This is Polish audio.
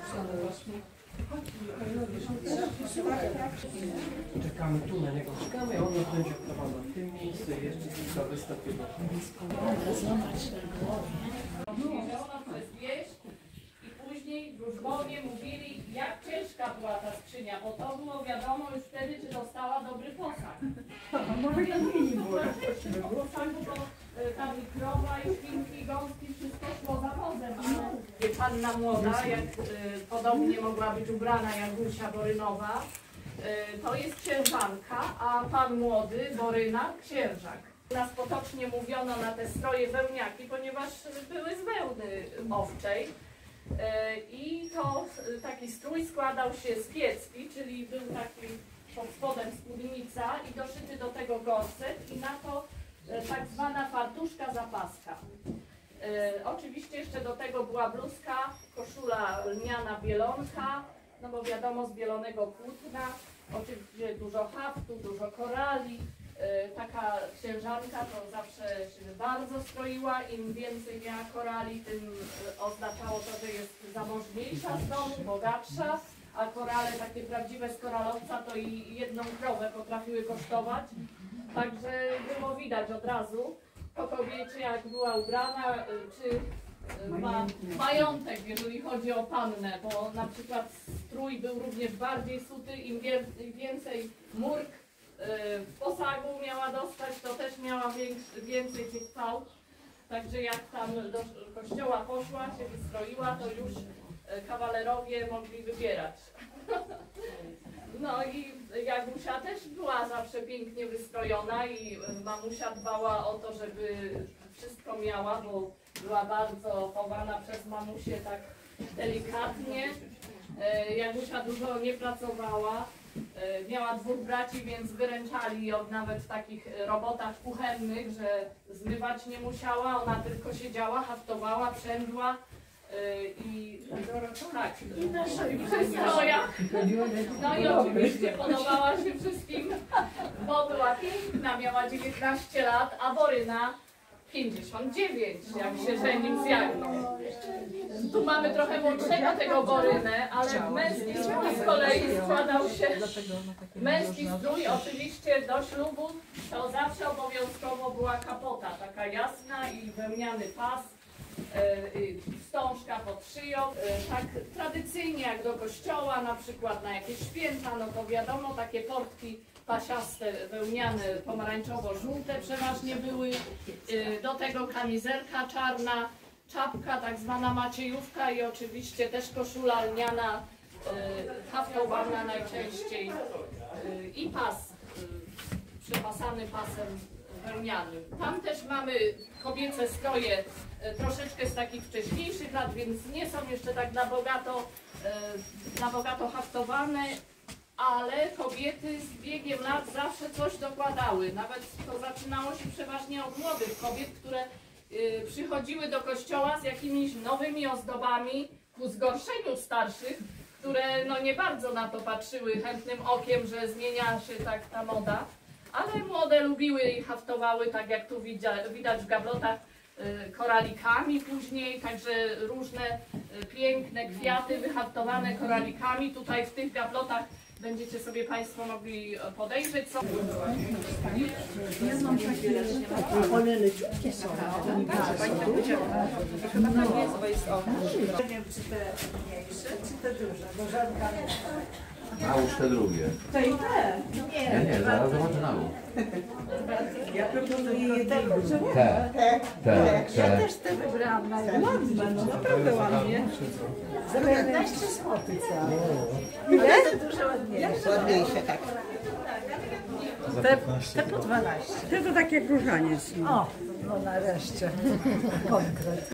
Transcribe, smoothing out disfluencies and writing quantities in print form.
Czekamy tu na niego, czekamy, a on nas będzie prowadził w tym miejscu i jeszcze kilka wystąpień. I później wróżbowie mówili, jak ciężka była ta skrzynia, bo to było wiadomo już wtedy, czy dostała dobry posag. Może to nie było. Posagu to tam i krowa, i świnki, i gąski, wszystko szło za wozem. Ale panna młoda, jak podobnie mogła być ubrana jak Gusia Borynowa, to jest księżanka, a pan młody, Boryna, księżak. Nas potocznie mówiono na te stroje wełniaki, ponieważ były z wełny owczej. I to taki strój składał się z kiecki, czyli był taki pod spodem spódnica i doszyty do tego gorset i na to tak zwana fartuszka zapaska. Oczywiście jeszcze do tego była bluzka, koszula lniana bielonka, no bo wiadomo z bielonego płótna, oczywiście dużo haftu, dużo korali. Taka księżanka to zawsze się bardzo stroiła, im więcej miała korali, tym oznaczało to, że jest zamożniejsza z domu, bogatsza, a korale takie prawdziwe z koralowca to i jedną krowę potrafiły kosztować. Także było widać od razu po kobiecie, jak była ubrana, czy ma majątek, jeżeli chodzi o pannę, bo na przykład strój był również bardziej suty, im więcej murk w posagu miała dostać, to też miała więcej tych fałd. Także jak tam do kościoła poszła, się wystroiła, to już kawalerowie mogli wybierać. No i Jagusia też była zawsze pięknie wystrojona i mamusia dbała o to, żeby wszystko miała, bo była bardzo chowana przez mamusię tak delikatnie. Jagusia dużo nie pracowała. Miała dwóch braci, więc wyręczali ją nawet w takich robotach kuchennych, że zmywać nie musiała, ona tylko siedziała, haftowała, przędła i tak, i przy strojach. No i oczywiście podobała się wszystkim, bo była piękna, miała 19 lat, a Boryna 59, jak się żenił z Jagną. Tu mamy trochę młodszego tego Borynę, ale męski strój z kolei składał się. Męski strój oczywiście do ślubu to zawsze obowiązkowo była kapota, taka jasna i wełniany pas, wstążka pod szyją. Tak tradycyjnie jak do kościoła, na przykład na jakieś święta, no to wiadomo, takie portki pasiaste, wełniane, pomarańczowo-żółte przeważnie były. Do tego kamizelka czarna, czapka tak zwana maciejówka i oczywiście też koszula lniana, haftowana najczęściej i pas przepasany pasem wełnianym. Tam też mamy kobiece stroje troszeczkę z takich wcześniejszych lat, więc nie są jeszcze tak na bogato haftowane, ale kobiety z biegiem lat zawsze coś dokładały. Nawet to zaczynało się przeważnie od młodych kobiet, które przychodziły do kościoła z jakimiś nowymi ozdobami ku zgorszeniu starszych, które no nie bardzo na to patrzyły chętnym okiem, że zmienia się tak ta moda. Ale młode lubiły i haftowały, tak jak tu widać w gablotach, koralikami później, także różne piękne kwiaty wyhaftowane koralikami. Tutaj w tych gablotach będziecie sobie Państwo mogli podejrzeć. One leciutkie są. Nie wiem, czy te mniejsze, czy te duże, bo żadna nie. Nałóż te drugie. To i te? Nie, zaraz zobaczę nałóż. Ja proponuję jednego. Te. Ja też te wybrałam. Ładne, no naprawdę ładnie. Za 15 zł całe. Ile? Te duże ładniejsze. Ładniejsze, tak. Te po 12. To takie różaniec. O, no nareszcie. Konkret.